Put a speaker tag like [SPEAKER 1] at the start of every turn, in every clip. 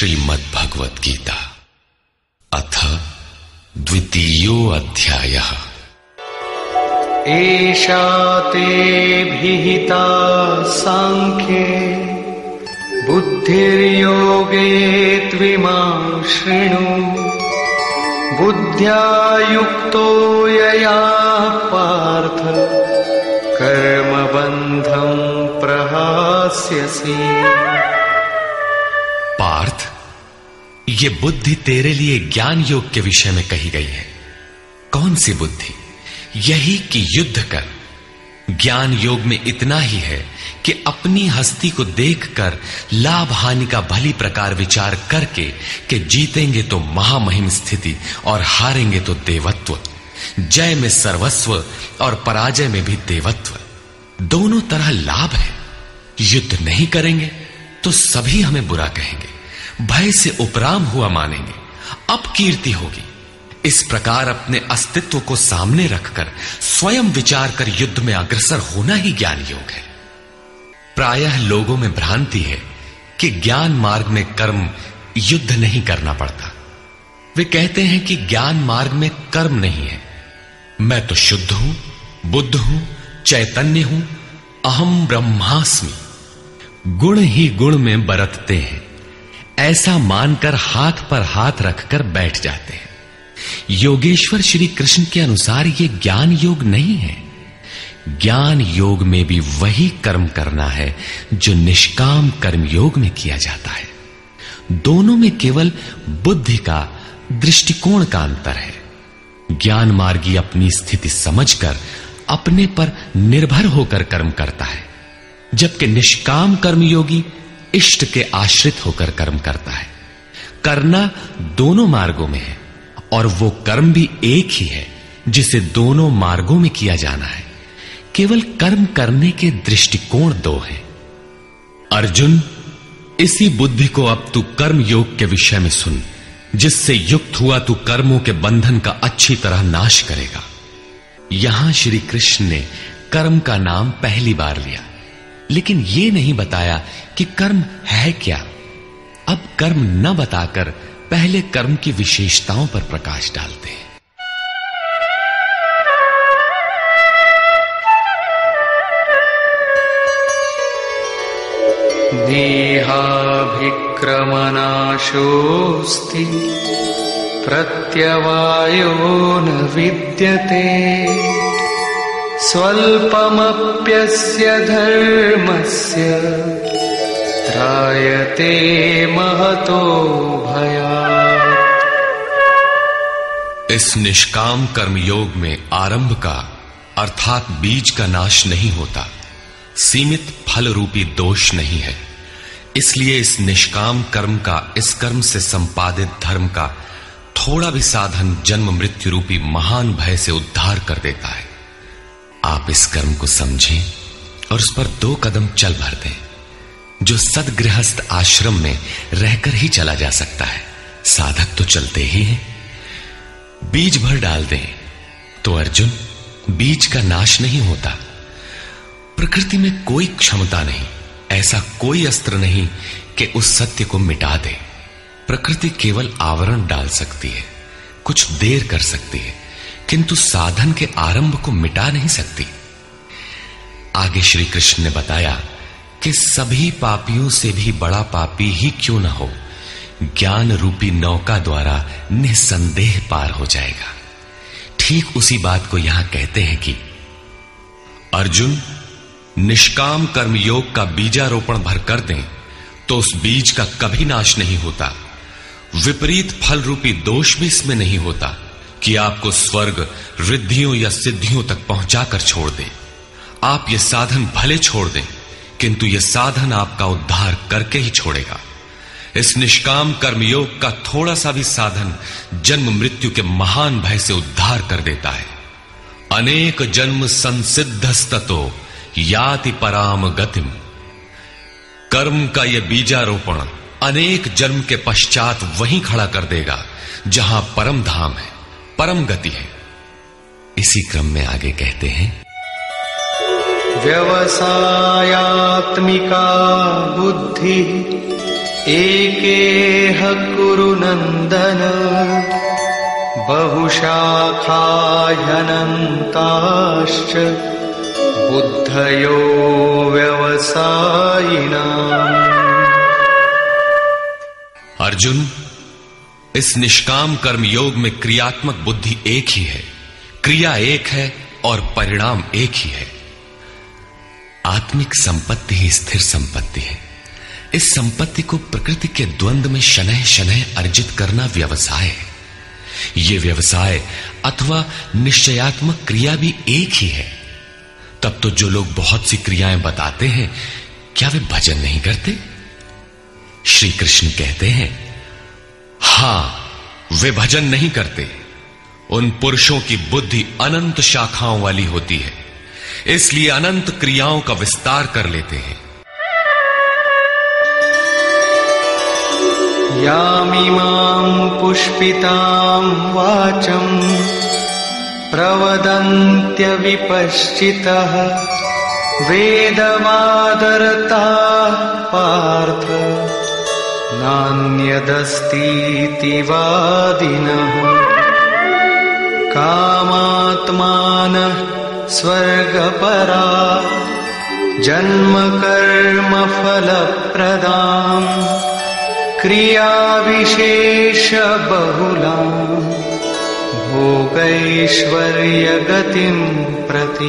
[SPEAKER 1] श्रीमद्भगवत गीता अथ द्वितीयो अध्यायः।
[SPEAKER 2] एषा ते भिहिता सांख्ये बुद्धिर्योगे त्विमां शृणु। बुद्ध्या युक्तो यया पार्थ कर्मबन्धं प्रहास्यसि।
[SPEAKER 1] पार्थ, ये बुद्धि तेरे लिए ज्ञान योग के विषय में कही गई है। कौन सी बुद्धि? यही कि युद्ध कर। ज्ञान योग में इतना ही है कि अपनी हस्ती को देखकर लाभ हानि का भली प्रकार विचार करके कि जीतेंगे तो महामहिम स्थिति और हारेंगे तो देवत्व, जय में सर्वस्व और पराजय में भी देवत्व, दोनों तरह लाभ है। युद्ध नहीं करेंगे तो सभी हमें बुरा कहेंगे, भय से उपराम हुआ मानेंगे, अपकीर्ति होगी। इस प्रकार अपने अस्तित्व को सामने रखकर स्वयं विचार कर युद्ध में अग्रसर होना ही ज्ञान योग है। प्रायः लोगों में भ्रांति है कि ज्ञान मार्ग में कर्म युद्ध नहीं करना पड़ता। वे कहते हैं कि ज्ञान मार्ग में कर्म नहीं है। मैं तो शुद्ध हूं, बुद्ध हूं, चैतन्य हूं, अहम ब्रह्मास्मि। गुण ही गुण में बरतते हैं, ऐसा मानकर हाथ पर हाथ रखकर बैठ जाते हैं। योगेश्वर श्री कृष्ण के अनुसार यह ज्ञान योग नहीं है। ज्ञान योग में भी वही कर्म करना है जो निष्काम कर्म योग में किया जाता है। दोनों में केवल बुद्धि का, दृष्टिकोण का अंतर है। ज्ञान मार्गी अपनी स्थिति समझकर अपने पर निर्भर होकर कर्म करता है, जबकि निष्काम कर्मयोगी इष्ट के आश्रित होकर कर्म करता है। करना दोनों मार्गों में है और वो कर्म भी एक ही है जिसे दोनों मार्गों में किया जाना है। केवल कर्म करने के दृष्टिकोण दो हैं। अर्जुन, इसी बुद्धि को अब तू कर्म योग के विषय में सुन, जिससे युक्त हुआ तू कर्मों के बंधन का अच्छी तरह नाश करेगा। यहां श्री कृष्ण ने कर्म का नाम पहली बार लिया, लेकिन यह नहीं बताया कि कर्म है क्या। अब कर्म न बताकर पहले कर्म की विशेषताओं पर प्रकाश डालते हैं।
[SPEAKER 2] देहाभिक्रमनाशोऽस्ति प्रत्यवायो न विद्यते। स्वल्पमप्यस्य धर्मस्य त्रायते महतो भयात्।
[SPEAKER 1] इस निष्काम कर्म योग में आरंभ का अर्थात बीज का नाश नहीं होता, सीमित फल रूपी दोष नहीं है। इसलिए इस निष्काम कर्म का, इस कर्म से संपादित धर्म का थोड़ा भी साधन जन्म मृत्यु रूपी महान भय से उद्धार कर देता है। आप इस कर्म को समझें और उस पर 2 कदम चल भर दें, जो सदगृहस्थ आश्रम में रहकर ही चला जा सकता है। साधक तो चलते ही हैं। बीज भर डाल दें तो अर्जुन, बीज का नाश नहीं होता। प्रकृति में कोई क्षमता नहीं, ऐसा कोई अस्त्र नहीं कि उस सत्य को मिटा दे। प्रकृति केवल आवरण डाल सकती है, कुछ देर कर सकती है, किंतु साधन के आरंभ को मिटा नहीं सकती। आगे श्री कृष्ण ने बताया कि सभी पापियों से भी बड़ा पापी ही क्यों न हो, ज्ञान रूपी नौका द्वारा निसंदेह पार हो जाएगा। ठीक उसी बात को यहां कहते हैं कि अर्जुन, निष्काम कर्म योग का बीजारोपण भर कर दें तो उस बीज का कभी नाश नहीं होता। विपरीत फल रूपी दोष भी इसमें नहीं होता कि आपको स्वर्ग, रिद्धियों या सिद्धियों तक पहुंचाकर छोड़ दे। आप ये साधन भले छोड़ दें, किंतु यह साधन आपका उद्धार करके ही छोड़ेगा। इस निष्काम कर्मयोग का थोड़ा सा भी साधन जन्म मृत्यु के महान भय से उद्धार कर देता है। अनेक जन्म संसिद्धस्ततो याति पराम गतिम। कर्म का यह बीजारोपण अनेक जन्म के पश्चात वहीं खड़ा कर देगा जहां परम धाम है, परम गति है। इसी क्रम में आगे कहते हैं,
[SPEAKER 2] व्यवसायात्मिका बुद्धि एकेह कुरु नन्दन बहुशाखाह्यनन्ताश्च बुद्धयो व्यवसायिनाम्।
[SPEAKER 1] अर्जुन, इस निष्काम कर्म योग में क्रियात्मक बुद्धि एक ही है, क्रिया एक है और परिणाम एक ही है। आत्मिक संपत्ति ही स्थिर संपत्ति है। इस संपत्ति को प्रकृति के द्वंद्व में शनैः शनैः अर्जित करना व्यवसाय है। यह व्यवसाय अथवा निश्चयात्मक क्रिया भी एक ही है। तब तो जो लोग बहुत सी क्रियाएं बताते हैं, क्या वे भजन नहीं करते? श्री कृष्ण कहते हैं, हां, वे भजन नहीं करते। उन पुरुषों की बुद्धि अनंत शाखाओं वाली होती है, इसलिए अनंत क्रियाओं का विस्तार कर लेते हैं।
[SPEAKER 2] यामिमां पुष्पितां वाचं प्रवदन्त्यविपश्चितः वेदवादरताः पार्थ नान्यदस्तीति वादिनः। कामात्मानः स्वर्गपरा जन्मकर्मफलप्रदाम् क्रियाविशेषबहुलाम् भोगैश्वर्यगतिं प्रति।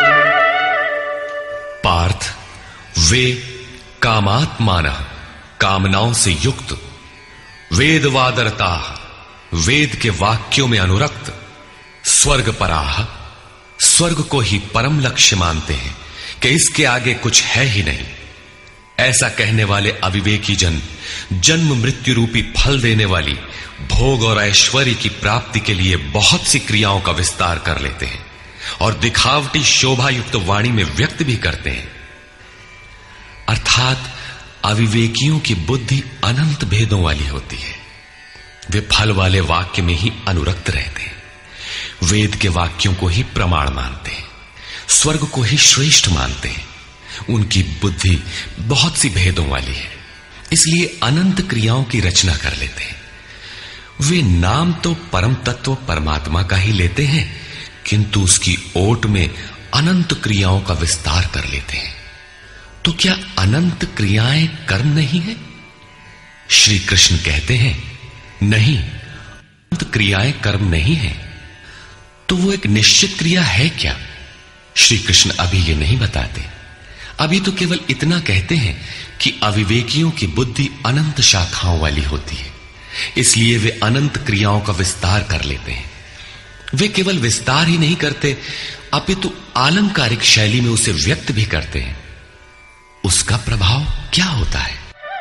[SPEAKER 1] पार्थ, वे कामात्मानः, कामनाओं से युक्त, वेदवादरता, वेद के वाक्यों में अनुरक्त, स्वर्गपराः, स्वर्ग को ही परम लक्ष्य मानते हैं कि इसके आगे कुछ है ही नहीं। ऐसा कहने वाले अविवेकी जन जन्म मृत्यु रूपी फल देने वाली भोग और ऐश्वर्य की प्राप्ति के लिए बहुत सी क्रियाओं का विस्तार कर लेते हैं और दिखावटी शोभा युक्त वाणी में व्यक्त भी करते हैं। अर्थात अविवेकियों की बुद्धि अनंत भेदों वाली होती है। वे फल वाले वाक्य में ही अनुरक्त रहते हैं, वेद के वाक्यों को ही प्रमाण मानते हैं, स्वर्ग को ही श्रेष्ठ मानते हैं। उनकी बुद्धि बहुत सी भेदों वाली है, इसलिए अनंत क्रियाओं की रचना कर लेते हैं। वे नाम तो परम तत्व परमात्मा का ही लेते हैं, किंतु उसकी ओट में अनंत क्रियाओं का विस्तार कर लेते हैं। तो क्या अनंत क्रियाएं कर्म नहीं है? श्री कृष्ण कहते हैं, नहीं, अनंत क्रियाएं कर्म नहीं है। तो वो एक निश्चित क्रिया है क्या? श्री कृष्ण अभी ये नहीं बताते। अभी तो केवल इतना कहते हैं कि अविवेकियों की बुद्धि अनंत शाखाओं वाली होती है, इसलिए वे अनंत क्रियाओं का विस्तार कर लेते हैं। वे केवल विस्तार ही नहीं करते, अपितु आलंकारिक शैली में उसे व्यक्त भी करते हैं। उसका प्रभाव क्या होता है?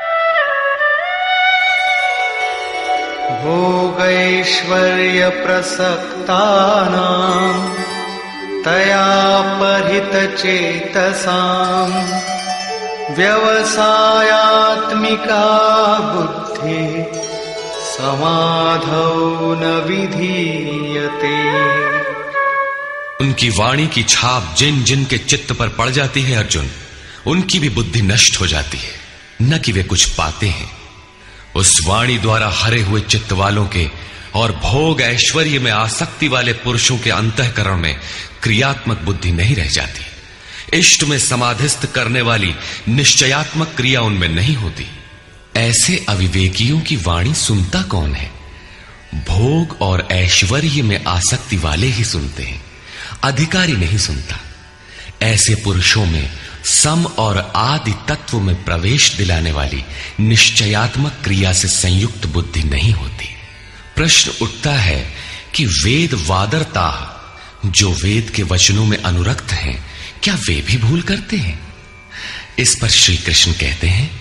[SPEAKER 2] भोगैश्वर्य प्रसक्तानां तया परितचेतसां व्यवसायात्मिका बुद्धि समाधौ न विधीयते।
[SPEAKER 1] उनकी वाणी की छाप जिन जिन के चित्त पर पड़ जाती है अर्जुन, उनकी भी बुद्धि नष्ट हो जाती है, न कि वे कुछ पाते हैं। उस वाणी द्वारा हरे हुए चित्त वालों के और भोग ऐश्वर्य में आसक्ति वाले पुरुषों के अंतःकरण में क्रियात्मक बुद्धि नहीं रह जाती। इष्ट में समाधिस्थ करने वाली निश्चयात्मक क्रिया उनमें नहीं होती। ऐसे अविवेकियों की वाणी सुनता कौन है? भोग और ऐश्वर्य में आसक्ति वाले ही सुनते हैं, अधिकारी नहीं सुनता। ऐसे पुरुषों में सम और आदि तत्व में प्रवेश दिलाने वाली निश्चयात्मक क्रिया से संयुक्त बुद्धि नहीं होती। प्रश्न उठता है कि वेद वादरता, जो वेद के वचनों में अनुरक्त हैं, क्या वे भी भूल करते हैं? इस पर श्री कृष्ण कहते हैं,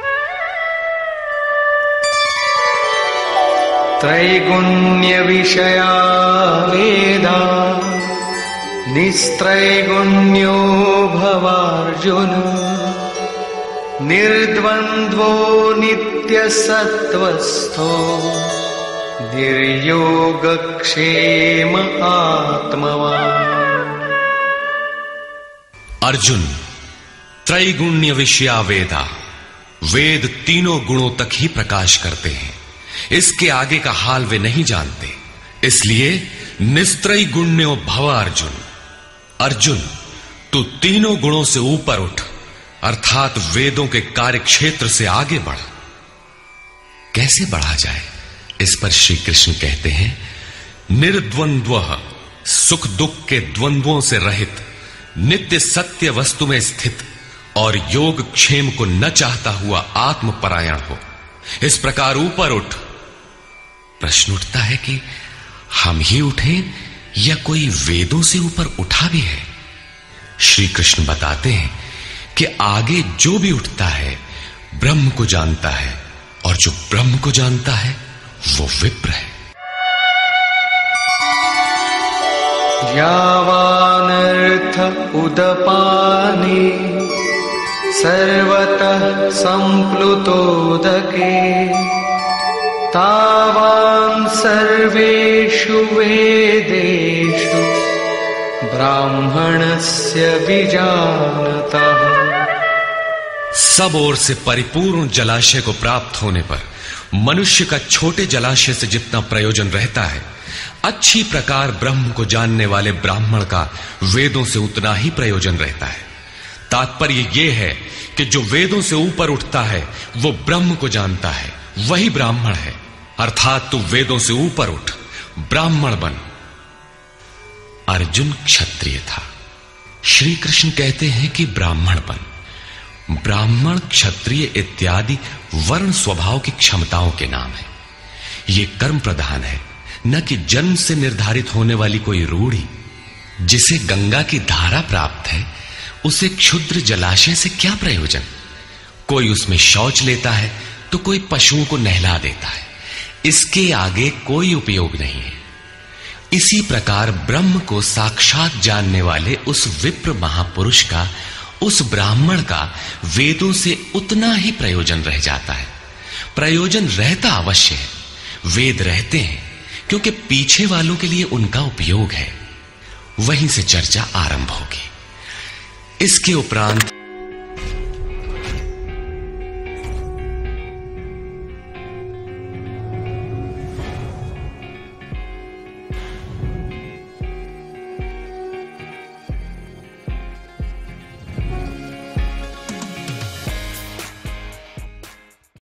[SPEAKER 2] त्रैगुण्य विषया वेदा निस्त्रैगुण्यो भवार्जुन निर्द्वन्द्वो नित्यसत्त्वस्थो निर्योगक्षेम आत्मवान्।
[SPEAKER 1] अर्जुन, त्रैगुण्य विषया वेदा, वेद तीनों गुणों तक ही प्रकाश करते हैं, इसके आगे का हाल वे नहीं जानते। इसलिए निस्त्रयी गुण्यो भव अर्जुन। अर्जुन, तू तीनों गुणों से ऊपर उठ, अर्थात वेदों के कार्य क्षेत्र से आगे बढ़। कैसे बढ़ा जाए, इस पर श्री कृष्ण कहते हैं, निर्द्वंद्वः, सुख दुख के द्वंद्वों से रहित, नित्य सत्य वस्तु में स्थित और योग क्षेम को न चाहता हुआ आत्मपरायण हो, इस प्रकार ऊपर उठ। प्रश्न उठता है कि हम ही उठें या कोई वेदों से ऊपर उठा भी है? श्री कृष्ण बताते हैं कि आगे जो भी उठता है ब्रह्म को जानता है, और जो ब्रह्म को जानता है वो विप्र है।
[SPEAKER 2] यावानर्थ उदपाने सर्वतः संप्लुतोदके तावान् सर्वेषु वेदेषु ब्राह्मणस्य विजानतः।
[SPEAKER 1] सब ओर से परिपूर्ण जलाशय को प्राप्त होने पर मनुष्य का छोटे जलाशय से जितना प्रयोजन रहता है, अच्छी प्रकार ब्रह्म को जानने वाले ब्राह्मण का वेदों से उतना ही प्रयोजन रहता है। तात्पर्य यह है कि जो वेदों से ऊपर उठता है वो ब्रह्म को जानता है, वही ब्राह्मण है। अर्थात तू वेदों से ऊपर उठ, ब्राह्मण बन। अर्जुन क्षत्रिय था, श्री कृष्ण कहते हैं कि ब्राह्मण बन। ब्राह्मण, क्षत्रिय इत्यादि वर्ण स्वभाव की क्षमताओं के नाम है। ये कर्म प्रधान है, न कि जन्म से निर्धारित होने वाली कोई रूढ़ी। जिसे गंगा की धारा प्राप्त है उसे क्षुद्र जलाशय से क्या प्रयोजन? कोई उसमें शौच लेता है तो कोई पशुओं को नहला देता है, इसके आगे कोई उपयोग नहीं है। इसी प्रकार ब्रह्म को साक्षात जानने वाले उस विप्र महापुरुष का, उस ब्राह्मण का वेदों से उतना ही प्रयोजन रह जाता है। प्रयोजन रहता अवश्य है, वेद रहते हैं क्योंकि पीछे वालों के लिए उनका उपयोग है। वहीं से चर्चा आरंभ होगी। इसके उपरांत